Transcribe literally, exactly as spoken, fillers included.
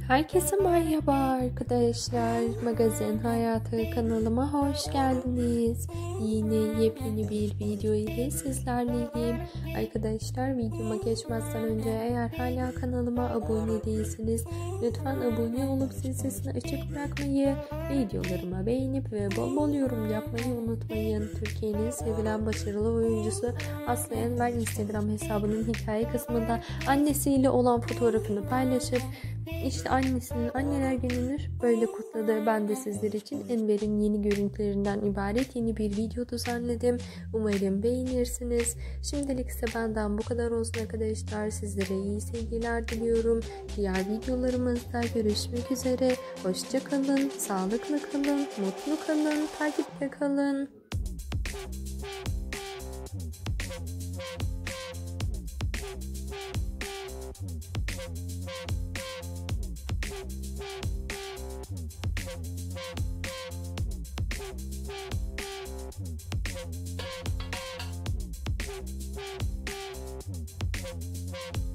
Herkese merhaba arkadaşlar. Magazin Hayatı kanalıma hoş geldiniz. Yine yepyeni bir video ile sizlerleyim. Arkadaşlar, videoma geçmezden önce eğer hala kanalıma abone değilseniz lütfen abone olup zil sesini açık bırakmayı, videolarıma beğenip ve bol bol yorum yapmayı unutmayın. Türkiye'nin sevilen başarılı oyuncusu Aslı Enver Instagram hesabının hikaye kısmında annesiyle olan fotoğrafını paylaşıp İşte annesinin anneler gününü böyle kutladı. Ben de sizler için Enver'in yeni görüntülerinden ibaret yeni bir video düzenledim. Umarım beğenirsiniz. Şimdilik ise benden bu kadar olsun arkadaşlar. Sizlere iyi seyirler diliyorum. Diğer videolarımızda görüşmek üzere. Hoşça kalın, sağlıklı kalın, mutlu kalın, takipte kalın. Thank you.